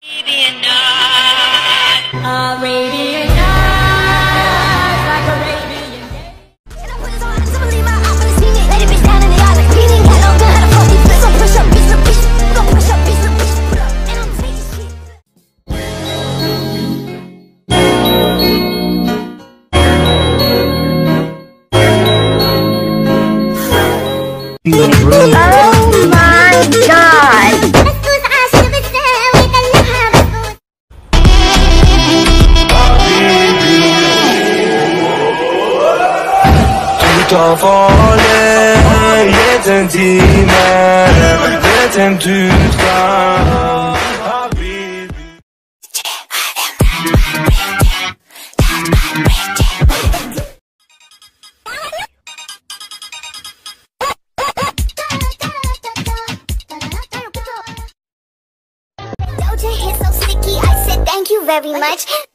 Arabian night. Arabian night, like Arabian day. And I put it on, so believe my eyes when I see it. Let it bitch down in the yard like speeding. I don't know how to fuck these bitches. Don't push up, bitch, look, bitch. Don't push up, bitch, look, bitch. Put up, and I'm taking shit. Oh my god! Ta farlig, get en time, vet en du skal. Doja hit so sticky, I said thank you very much.